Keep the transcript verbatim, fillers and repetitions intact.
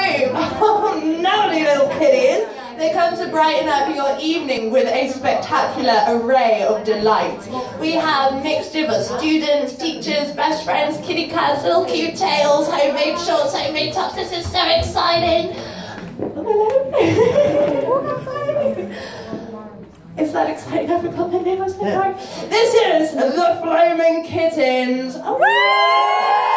group of lovely little kitties. They come to brighten up your evening with a spectacular array of delight. We have mixture of students, teachers, best friends, kitty cats, little cute tails, homemade shorts, homemade tops. This is so exciting. Is that exciting? I forgot my name. I was so sorry. This is the Flaming Kittens.